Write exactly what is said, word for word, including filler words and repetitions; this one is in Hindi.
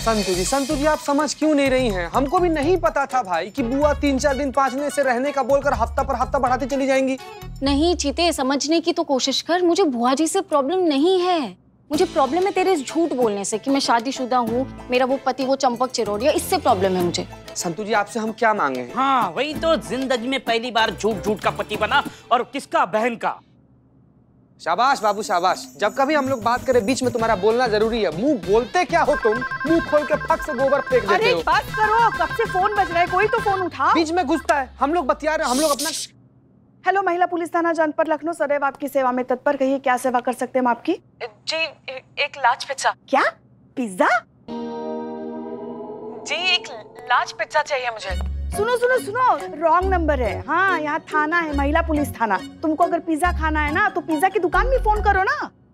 संतु जी, संतु जी आप समझ क्यों नहीं रही हैं? हमको भी नहीं पता था भाई कि बुआ तीन चार दिन पाँच दिन से रहने का बोलकर हफ्ता पर हफ्ता बढ़ाती चली जाएंगी। नहीं चीते, समझने की तो कोशिश कर। मुझे बुआ जी से प्रॉब्लम नहीं है, मुझे प्रॉब्लम है तेरे झूठ बोलने से कि मैं शादीशुदा हूँ, मेरा वो पति वो चंपक चिरौड़िया, इससे प्रॉब्लम है मुझे। संतु जी आपसे हम क्या मांगे? हाँ वही तो, जिंदगी में पहली बार झूठ झूठ का पति बना, और किसका? बहन का। शाबाश बाबू शाबाश। जब कभी हम लोग बात करें बीच में तुम्हारा बोलना जरूरी है। मुंह बोलते क्या हो तुम? मुंह खोल के फक से गोबर फेंक देते अरे हो। बस करो, कब से फोन बज रहा है, कोई तो फोन उठा। बीच में घुसता है, हम लोग बतिया रहे हैं, हम लोग अपना। हेलो, महिला पुलिस थाना जनपद लखनऊ सदैव आपकी सेवा में तत्पर। कहिए क्या सेवा कर सकते हैं हम आपकी? जी ए, एक लार्ज पिज्जा। क्या? पिज्जा? जी एक लार्ज पिज्जा चाहिए मुझे। सुनो सुनो सुनो, रॉन्ग नंबर है। हाँ यहाँ थाना है, महिला पुलिस थाना। तुमको अगर पिज्जा खाना है ना तो पिज्जा की दुकान में फोन करो ना।